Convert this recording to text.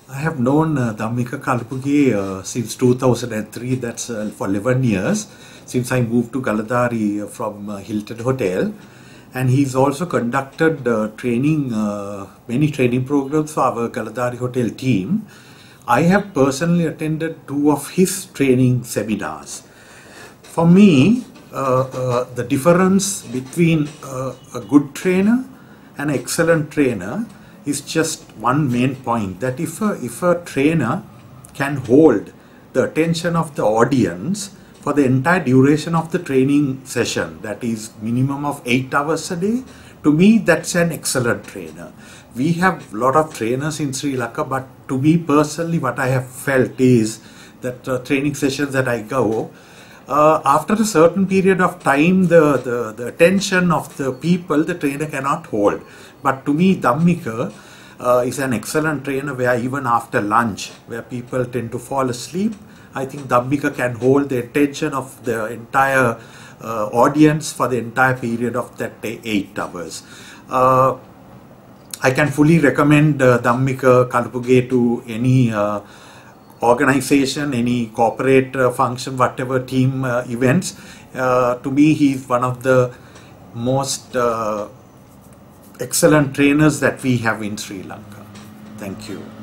I have known Dhammika Kalpuge since 2003, that's for 11 years, since I moved to Galadari from Hilton Hotel. And he's also conducted many training programs for our Galadari Hotel team. I have personally attended 2 of his training seminars. For me, the difference between a good trainer and an excellent trainer is just one main point, that if a trainer can hold the attention of the audience for the entire duration of the training session, that is minimum of 8 hours a day, to me that's an excellent trainer. We have a lot of trainers in Sri Lanka, but to me personally what I have felt is that training sessions that I go, after a certain period of time, the attention of the people, the trainer cannot hold. But to me, Dhammika is an excellent trainer where even after lunch, where people tend to fall asleep, I think Dhammika can hold the attention of the entire audience for the entire period of that 8 hours. I can fully recommend Dhammika Kalpuge to any organization, any corporate function, whatever team events. To me, he's one of the most excellent trainers that we have in Sri Lanka. Thank you.